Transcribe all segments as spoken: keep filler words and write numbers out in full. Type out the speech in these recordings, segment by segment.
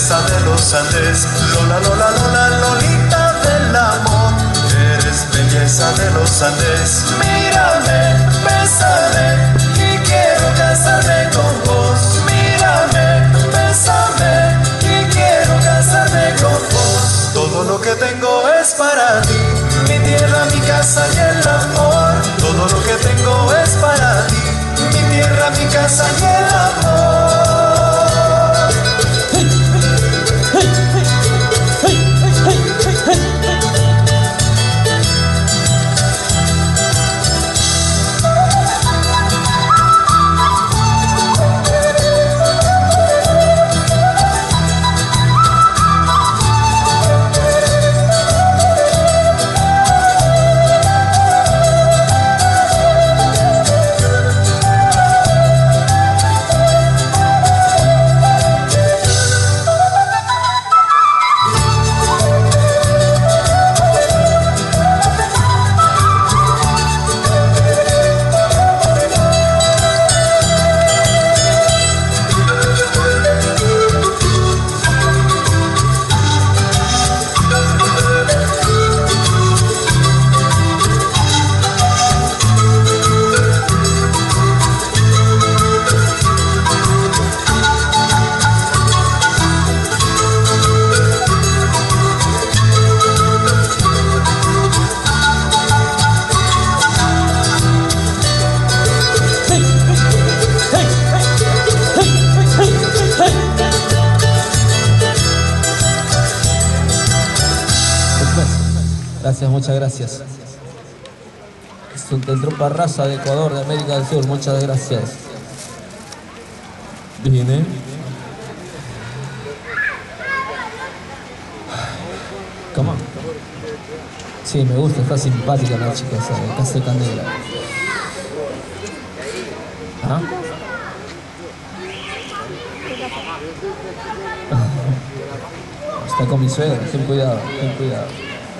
belleza de los Andes. Lola, Lola, Lola, Lolita del amor. Eres belleza de los Andes. Mírame, bésame y quiero casarme con vos. Mírame, bésame y quiero casarme con vos. Todo lo que tengo es para ti, mi tierra, mi casa y el amor. Todo lo que tengo es para ti, mi tierra, mi casa y el amor. Gracias, muchas gracias. Es el Tropa Raza de Ecuador, de América del Sur, muchas gracias. Vine. ¿Cómo? Sí, me gusta, está simpática la chica esa de Casa de Candela. ¿Ah? Está con mi suegra, ten cuidado, ten cuidado.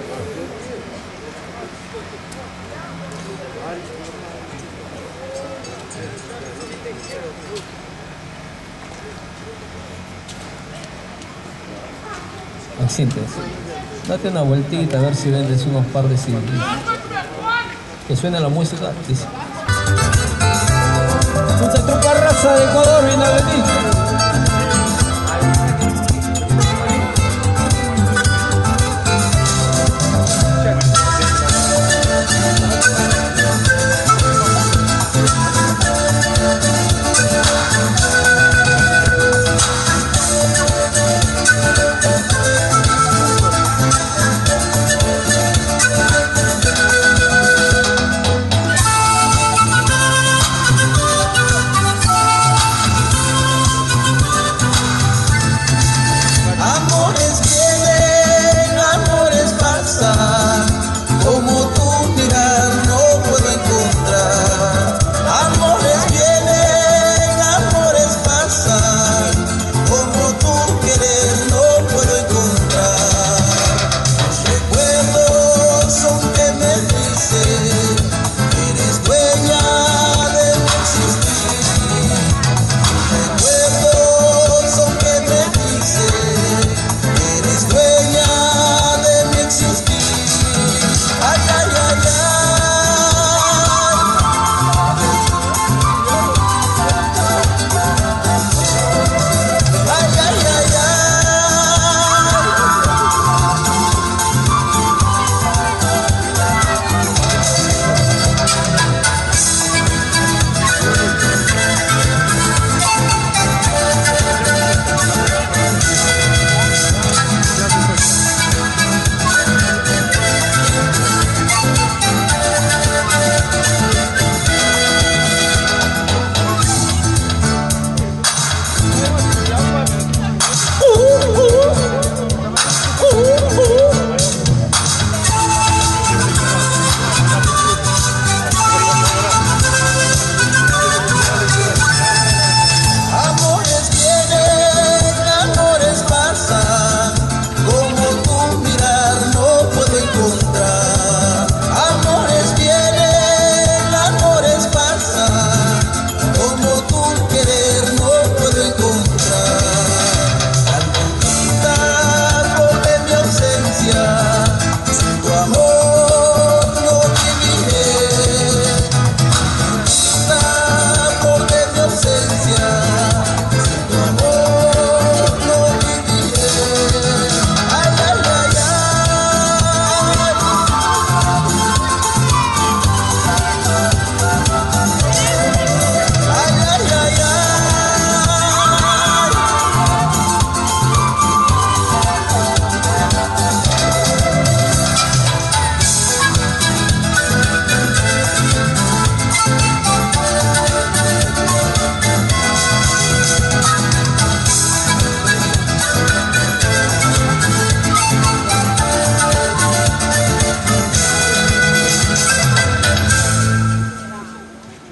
Sientes, date una vueltita a ver si vendes unos par de C D. Que suene la música, dice. Mucha Tropa Raza de Ecuador viene a venir.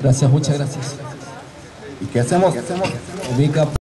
Gracias, muchas gracias. ¿Y qué hacemos? ¿Qué hacemos? Ubica